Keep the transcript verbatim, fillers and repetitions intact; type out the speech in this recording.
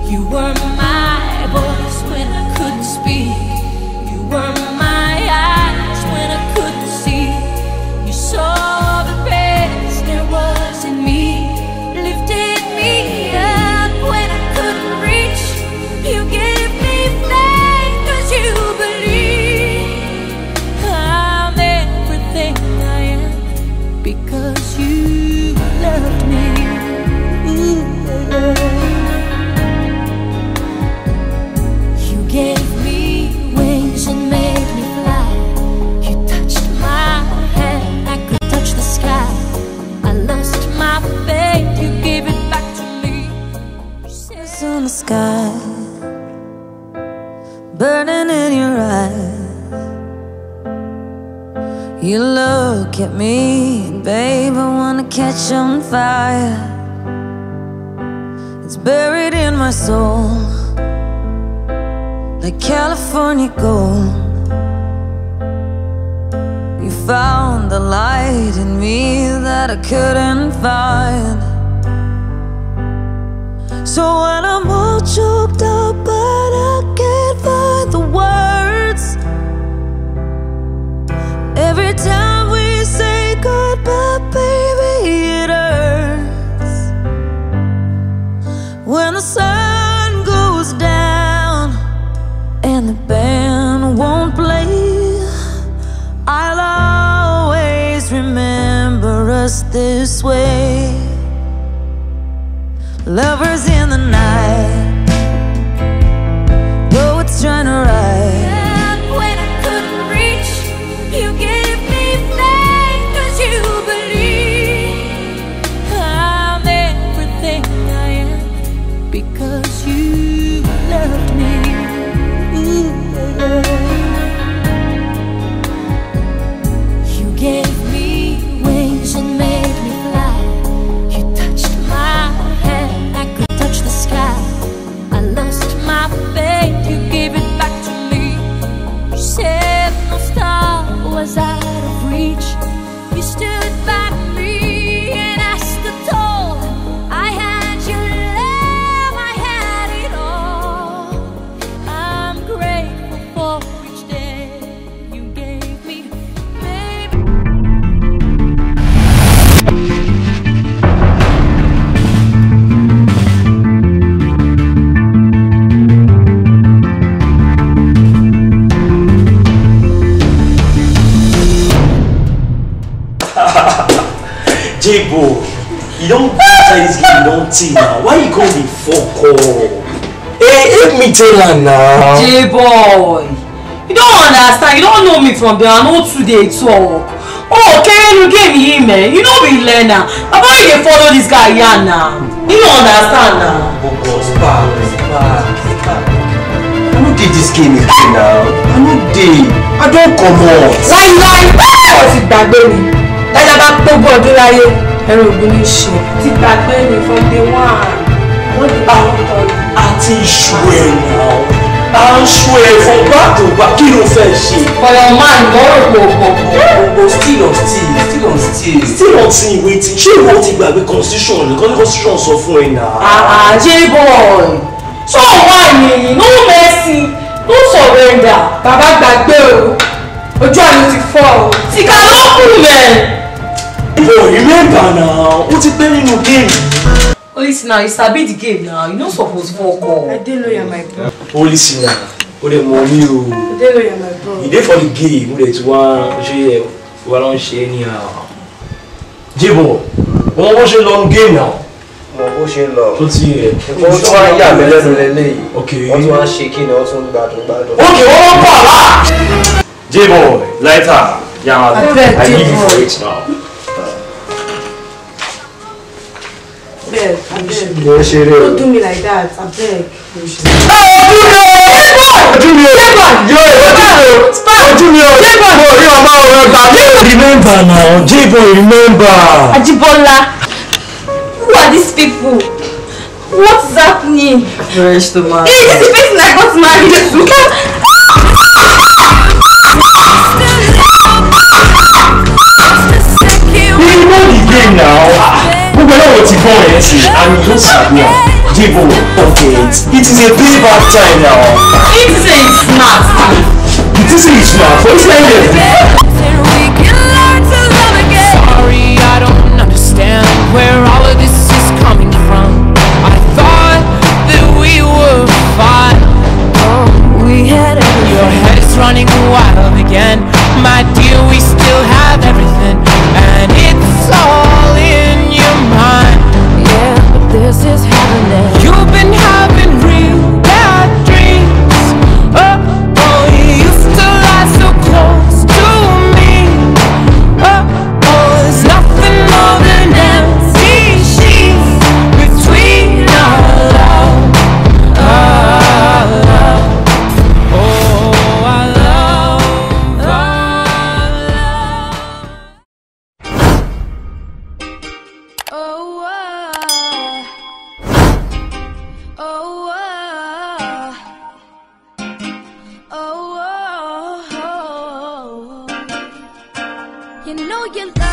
You were my voice when I couldn't speak. You were my eyes when I couldn't see. You saw the best there was in me, lifted me up when I couldn't reach. You gave me faith 'cause you believe I'm everything I am because you loved me. Ooh, you gave me wings and made me fly. You touched my hand, I could touch the sky. I lost my faith, you gave it back to me. It's on the sky, burning in your eyes. You look at me, babe, I wanna catch on fire. It's buried in my soul, like California gold. You found the light in me that I couldn't find. So when I'm all choked up but I can't find the words, every time we say goodbye, baby, it hurts. When the sun goes down and the band won't play, I'll always remember us this way. Lovers in the night, though it's trying to ride. And when I couldn't reach, you gave me faith 'cause you believe I'm everything I am because you loved me. Ooh, you gave me wings and made me fly. You touched my hand, I could touch the sky. I lost my faith, you gave it back to me. You said no star was out of reach. You stood by me and I stood tall. I had your love, I had it all. I'm grateful for each day you gave me, baby. J-Boy, you don't try this game, you don't see now. Why you call me fuck off? Hey, help me tell her now. J-Boy, you don't understand. You don't know me from there. I know today talk. Oh, okay, you gave me him, man. You know we learn now. How about you follow this guy here now? You don't understand now. Focus, back, back, back. I don't did this game again now. I don't did. I don't come out. Why, why? What's it back, baby? That's about to go to the everybody shit. Sit back, baby, from day one. What the hell? Auntie, swear now. I'm swear from back to back. Kí ló fẹ́ ṣe? For your man, don't go, go, go. Still on still, still on still. Still on still waiting. Ṣé ìwọ ti gbàgbé constitution? Because constitution sọ fún ẹ náà. Ah, J-Boy. So why me? No mercy, no surrender. Baba gbàgbé o. Ojú àná ti fọ́ o. Sìkà ló kù mẹ́. Boy, remember now, what's it been in your game? Oh, listen now, you sabi the game now. You not supposed to fuck up. I didn't know you're my bro. Oh, listen now. Oh, the money, you. I didn't know you're my bro. You there for the game. You there to one, share, one share anyhow. J-Boy, we want to long game now. Mo ṣe ń lọ. Tó ti yẹ. Ó tún wá yà mí lẹ́nu lélẹ́yìí. Okay. Wọ́n tún wá ṣe kí ni wọ́n tún gbádùn gbádùn. Okay, wọ́n wọ́n pa wá. J-Boy, lighter. Yeah, I give you for it now. Beg, I beg. Mo ṣe rè o. Don't do me like that, I beg. Remember now, J-Boy, remember. Ajibola, who are these people? What's happening? Fresh tomato. Hey, this is the person I got married to. You know the game now. not what you want, and you don't have me. Jibo, okay, it is a payback time now. It is a smart. It is a smart. What's like this? Sorry, I don't understand where all of this is coming from. I thought that we were fine. Oh, we had everything. Your head is running wild again. My dear, we still have everything. And it's all in your mind. Yeah, but this is happening. You've been having real bad dreams. Oh, oh, you used to lie so close to me. Oh, oh, there's nothing more than empty sheets between our love. Our love. Oh, our love. Our love. Oh, oh, oh, oh, oh, oh. You know you love